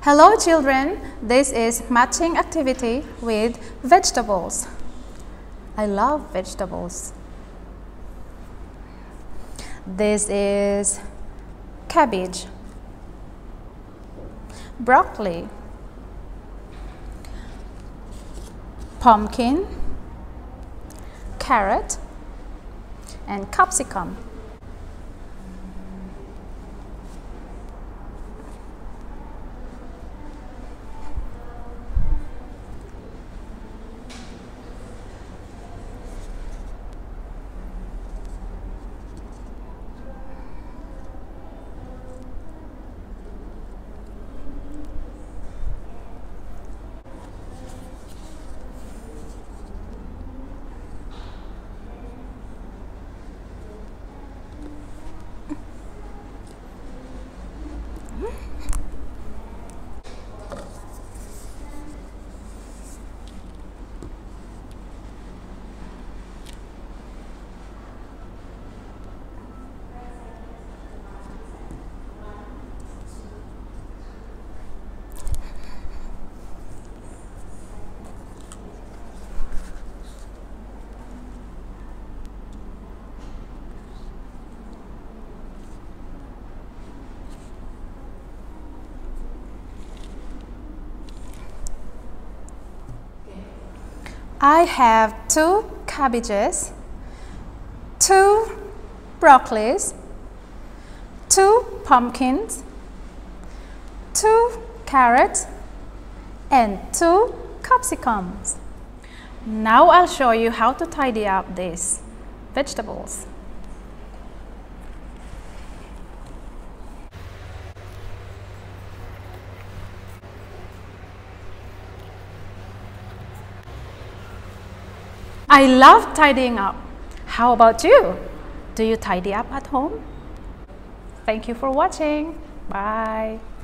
Hello children, this is matching activity with vegetables. I love vegetables. This is cabbage, broccoli, pumpkin, carrot, and capsicum. I have 2 cabbages, 2 broccolis, 2 pumpkins, 2 carrots, and 2 capsicums. Now I'll show you how to tidy up these vegetables. I love tidying up. How about you? Do you tidy up at home? Thank you for watching. Bye.